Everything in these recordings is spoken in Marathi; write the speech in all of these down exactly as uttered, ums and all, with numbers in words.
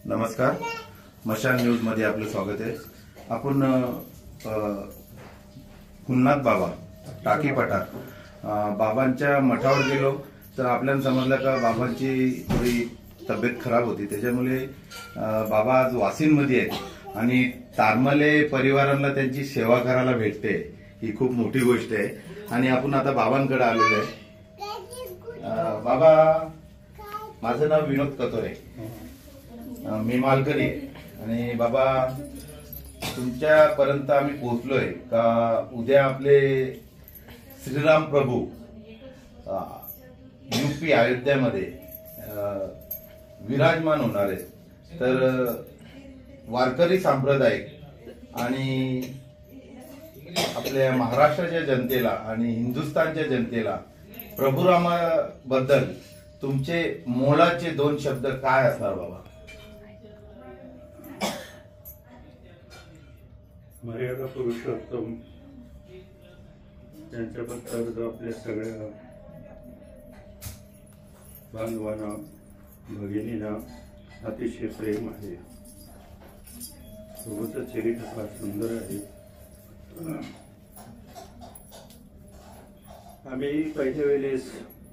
नमस्कार, मशाल न्यूज मध्ये आपलं स्वागत आहे। आपण पुन्नाथ बाबा टाकी पठार बाबांच्या मठावर गेलो तर आपल्याला समजलं का बाबांची थोडी तब्येत खराब होती, त्याच्यामुळे बाबा आज वासिंदमध्ये आहेत आणि तारमले परिवारांना त्यांची सेवा करायला भेटते, ही खूप मोठी गोष्ट आहे। आणि आपण आता बाबांकडे आलेलो आहे। बाबा, माझं नाव विनोद कतोरे, मी मालकरी आहे। आणि बाबा, तुमच्यापर्यंत आम्ही पोहोचलोय का उद्या आपले श्रीराम प्रभू यूपी अयोध्यामध्ये विराजमान होणार आहेत। तर वारकरी सांप्रदायिक आणि आपल्या महाराष्ट्राच्या जनतेला आणि हिंदुस्थानच्या जनतेला प्रभुरामाबद्दल तुमचे मोलाचे दोन शब्द काय असणार बाबा? मर्यादा पुरुषोत्तम त्यांच्याबद्दल जो आपल्या सगळ्या बांधवांना भगिनींना अतिशय प्रेम आहे। प्रभूचं चरित्र फार सुंदर आहे। आम्ही पहिल्या वेळेस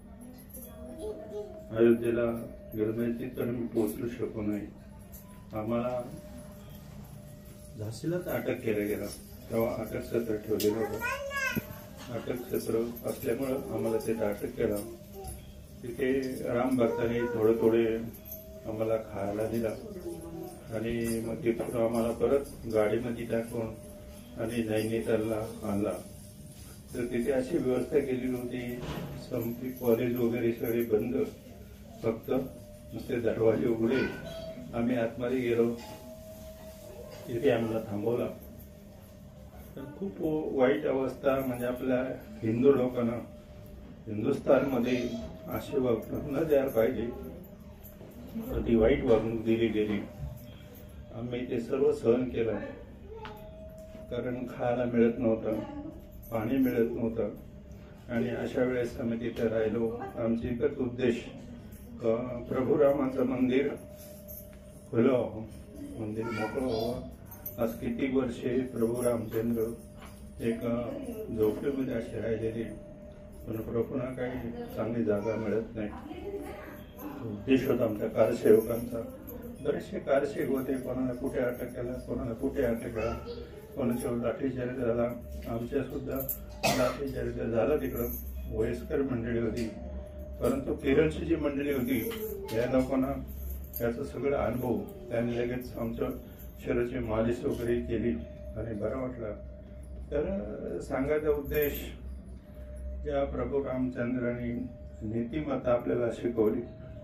अयोध्येला गेलो नाही, तिथं मी पोहोचू शकलो नाही। आम्हाला झाशीलाच अटक केलं गेलं, तेव्हा अटक सत्र ठेवलेलं होतं। अटक सत्र असल्यामुळं आम्हाला तिथे अटक केलं। तिथे राम भक्तांनी थोडे थोडे आम्हाला खायला दिला आणि मग तिथून आम्हाला परत गाडीमध्ये टाकून आणि नैनितालला आणला। तर तिथे अशी व्यवस्था केलेली होती, संपी कॉलेज वगैरे सगळे बंद, फक्त नुसते दरवाजे उघडे। आम्ही आतमध्ये गेलो, तिथे आम्हाला थांबवला। तर खूप वाईट अवस्था, म्हणजे आपल्या हिंदू लोकांना हिंदुस्थानमध्ये अशी वागणूक न द्यायला पाहिजे, ती वाईट वागणूक दिली गेली। आम्ही ते सर्व सहन केलं, कारण खायला मिळत नव्हतं, पाणी मिळत नव्हतं। आणि अशा वेळेस आम्ही तिथे राहिलो। आमची एकच उद्देश, प्रभुरामाचं मंदिर खुलं व्हावं, मंदिर मोकळं व्हावं। आज किती वर्षे प्रभू रामचंद्र एक झोपडीमध्ये असे राहिलेले, पण प्रभूंना काही चांगली जागा मिळत नाही। उद्देश होता आमच्या कारसेवकांचा। बरेचसे कारसेवक होते, कोणाला कुठे अटक केला, कोणाला कुठे अटक केला, कोणाच्या लाठीचार्ज झाला, आमच्या सुद्धा लाठीचार्ज झाला। तिकडं वयस्कर मंडळी होती, परंतु केरळची जी मंडळी होती या लोकांना त्याचा सगळा अनुभव, त्यांनी लगेच आमचं शरीराची मालिश वगैरे केली आणि बरं वाटलं। तर सांगायचा उद्देश, ज्या प्रभू रामचंद्रांनी नीतिमत्ता आपल्याला शिकवली,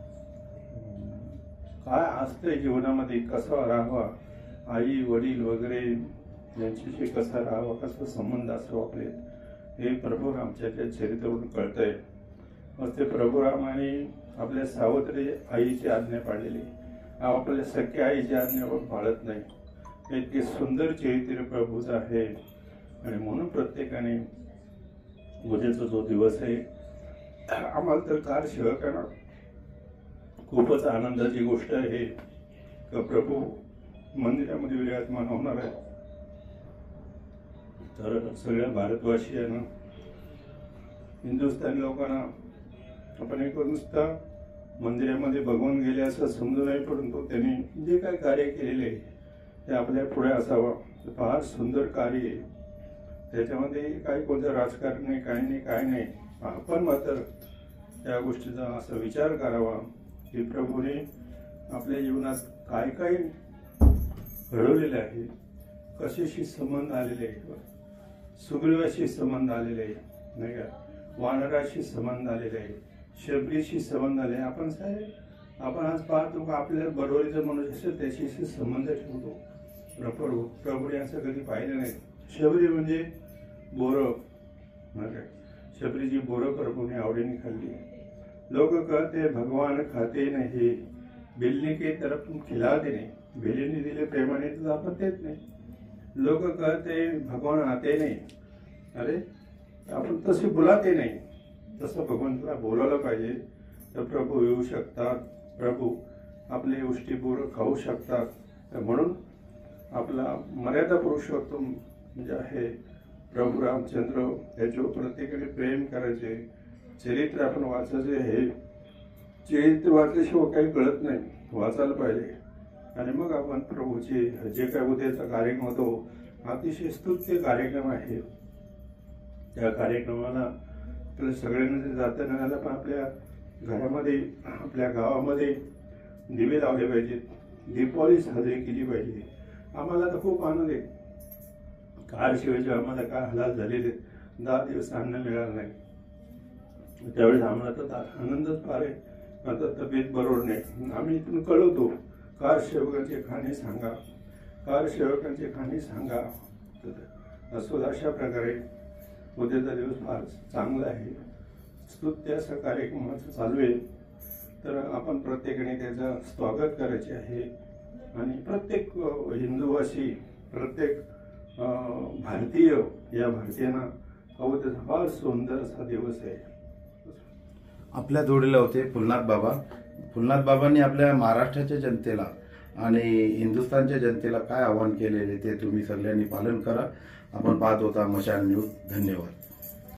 काय असते जीवनामध्ये, कसा राहावा, आई वडील वगैरे यांच्याशी कसा राहावा, कसा संबंध असतो आपले, हे प्रभू रामच्या चरित्रावरून कळतंय। मग ते प्रभू रामाने आपल्या सावत्री आईची आज्ञा पाळलेली, आपल्या सख्या आईची आज्ञा पाळत नाही। इतके सुंदर चरित्र प्रभूचं आहे। आणि म्हणून प्रत्येकाने उद्याचा जो दिवस आहे, आम्हाला तर कार सेवकांना खूपच आनंदाची गोष्ट आहे की प्रभू मंदिरामध्ये विराजमान होणार आहे। तर सगळ्या भारतवासियांना, हिंदुस्थानी लोकांना आपण एक नुसता मंदिरामध्ये बघून गेले असं समजू नये, परंतु त्यांनी जे काही कार्य केलेले ते आपल्या पुढे असावं। फार सुंदर कार्य आहे, त्याच्यामध्ये काही कोणतं राजकारण नाही, काही नाही, काही नाही। आपण मात्र त्या गोष्टीचा असा विचार करावा की प्रभूने आपल्या जीवनात काय काय घडवलेले आहे, कशाशी संबंध आलेले आहे, सुग्रीवाशी संबंध आलेले आहे, नाही का, वानराशी संबंध आलेले आहे, शबरीशी संबंध आले। आपण साहेब आपण आज पाहतो का आपल्या बरोबरीचा मनुष्य असेल त्याच्याशी संबंध ठेवतो। प्रभू प्रभूने असं कधी पाहिलं नाही। शबरी म्हणजे बोरं, शबरीची बोरं प्रभूने आवडीने खाल्ली। लोक कहते भगवान खाते नाही, बिल्ली के तरफ खिलाते नहीं, बिल्लीने दिले प्रेमाने तर आपण देत नाही। लोक कहते भगवान आते नाही, अरे आपण तसे बुलाते नाही, तसं भगवंताला बोलायला पाहिजे। तर प्रभू येऊ शकतात, प्रभू आपले उष्टीपूर्वक खाऊ शकतात। म्हणून आपला मर्यादा पुरुषोत्तम जे आहे प्रभू रामचंद्र याच्यावर प्रत्येकाने प्रेम करायचे, चरित्र आपण वाचायचे। हे चरित्र वाचल्याशिवाय काही कळत नाही, वाचायला पाहिजे। आणि मग आपण प्रभूचे जे काही उद्याचा कार्यक्रम होतो अतिशय स्तुत्य कार्यक्रम आहे, त्या कार्यक्रमाला आपल्या सगळ्यांना जाता नाही आलं पण आपल्या घरामध्ये आपल्या गावामध्ये दिवे लावले पाहिजेत, दीपावली साजरी केली पाहिजे। आम्हाला तर खूप आनंद आहे, कारशिवायचे आम्हाला काय हालात झालेले, दहा दिवस अन्न मिळालं नाही, त्यावेळेस आम्हाला तर आनंदच फार आहे। आता तब्येत बरोबर नाही, आम्ही इथून कळवतो कार सेवकांचे खाणे सांगा, कार सेवकांचे खाणे सांगा। असो अशा प्रकारे उद्याचा दिवस फार चांगला आहे, स्तुत्य असा कार्यक्रमाचं चालू आहे। तर आपण प्रत्येकाने त्याचं स्वागत करायचे आहे आणि प्रत्येक हिंदूवासी, प्रत्येक भारतीय या भारतीयांना उद्याचा फार सुंदर असा दिवस आहे। आपल्या जोडीला होते फुलनाथ बाबा। फुलनाथ बाबांनी आपल्या महाराष्ट्राच्या जनतेला आणि हिंदुस्थानच्या जनतेला काय आवाहन केलेले ते तुम्ही सगळ्यांनी पालन करा। आपण पाहत होता मशाल न्यूज। धन्यवाद।